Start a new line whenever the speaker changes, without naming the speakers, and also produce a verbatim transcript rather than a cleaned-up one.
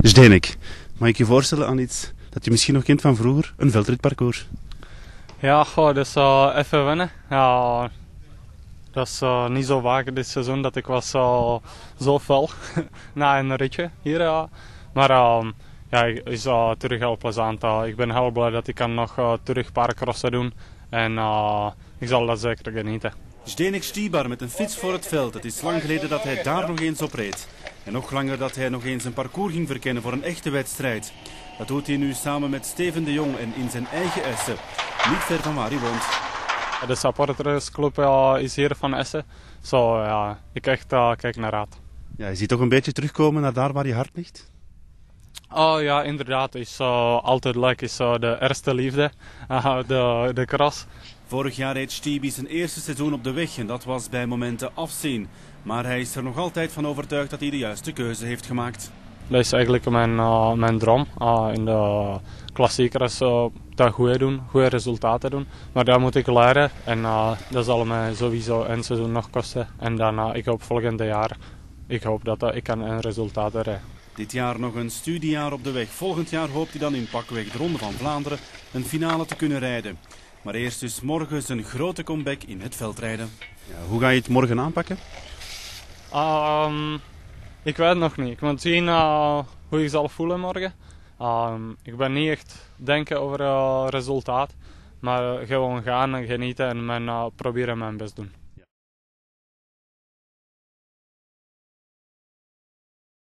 Zdenek, mag ik je voorstellen aan iets dat je misschien nog kent van vroeger? Een veldritparcours.
Ja, goh, dat is uh, even wennen. Ja, dat is uh, niet zo vaak dit seizoen dat ik was uh, zo fel na een ritje hier. Uh. Maar uh, ja, het is uh, terug heel plezant. Uh. Ik ben heel blij dat ik kan nog uh, terug een paar crossen doen. En uh, ik zal dat zeker genieten.
Zdenek Stybar met een fiets voor het veld. Het is lang geleden dat hij daar nog eens op reed. En nog langer dat hij nog eens een parcours ging verkennen voor een echte wedstrijd. Dat doet hij nu samen met Steven de Jong en in zijn eigen Essen. Niet ver van waar hij woont.
De supportersclub uh, is hier van Essen. Zo so, ja, ik echt uh, kijk naar uit.
Ja, je ziet toch een beetje terugkomen naar daar waar je hart ligt?
Oh ja, inderdaad. Is uh, altijd leuk. Is uh, de eerste liefde, uh, de, de cross.
Vorig jaar reed Stybi zijn eerste seizoen op de weg en dat was bij momenten afzien. Maar hij is er nog altijd van overtuigd dat hij de juiste keuze heeft gemaakt.
Dat is eigenlijk mijn, uh, mijn droom. Uh, in de klassiekers uh, dat goed doen, goede resultaten doen. Maar dat moet ik leren en uh, dat zal mij sowieso een seizoen nog kosten. En dan, uh, ik hoop volgend jaar, ik hoop dat uh, ik kan een resultaat rijden.
Dit jaar nog een studiejaar op de weg. Volgend jaar hoopt hij dan in pakweg de Ronde van Vlaanderen een finale te kunnen rijden. Maar eerst dus morgen zijn grote comeback in het veldrijden. Ja, hoe ga je het morgen aanpakken?
Um, ik weet het nog niet. Ik moet zien uh, hoe ik zal voelen morgen. Um, ik ben niet echt denken over uh, resultaat. Maar uh, gewoon gaan en genieten en mijn, uh, proberen mijn best doen.